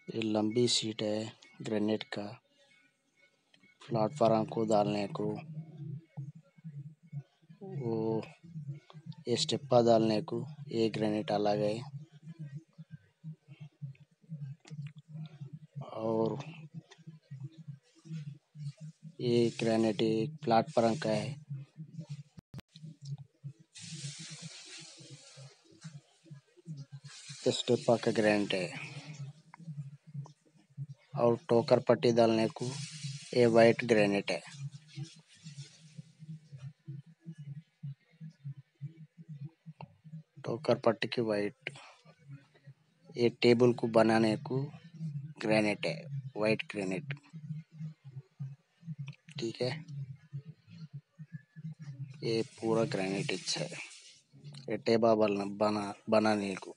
ये लंबी सीट है ग्रेनाइट का, प्लेटफार्म को डालने को, वो ये स्टेप्पा डालने को। ये ग्रेनाइट अलग है और ये ग्रेनाइट एक प्लेटफार्म का है। स्टेप्पा का ग्रेनाइट है और टोकर पट्टी डालने को ये वाइट ग्रेनाइट है। टोकर पट्टी की वाइट। ये टेबल को बनाने को ग्रेनाइट है, वाइट ग्रेनाइट। ठीक है, ये पूरा ग्रेनाइट है। ये टेबल बनाने को।